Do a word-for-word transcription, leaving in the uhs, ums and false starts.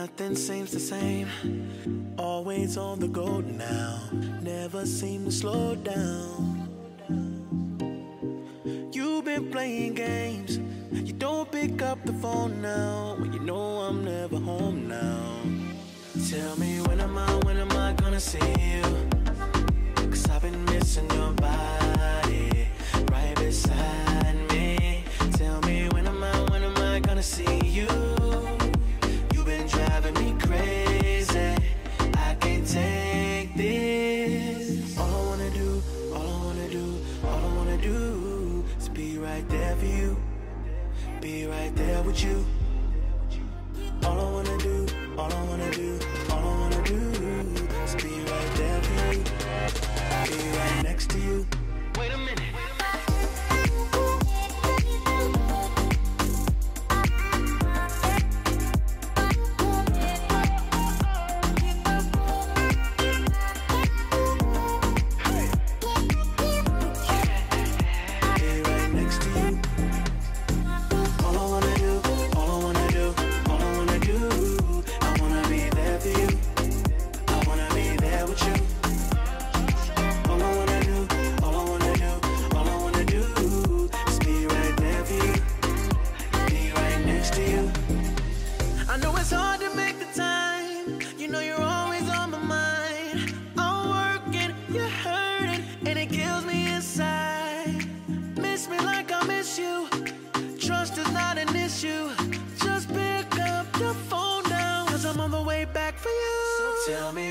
Nothing seems the same. Always on the go now. Never seem to slow down. You've been playing games. You don't pick up the phone now. When you know I'm never home now. Tell me when am I, when am I gonna see you? Cause I've been missing your body right beside me. Tell me when am I, when am I gonna see you? You've been driving me crazy. I can't take this. All I wanna do, all I wanna do, all I wanna do is be right there for you. Be right there with you. All I wanna do, all I wanna do, all I wanna do is be right there for you. Be right next to you. Wait a minute. Tell me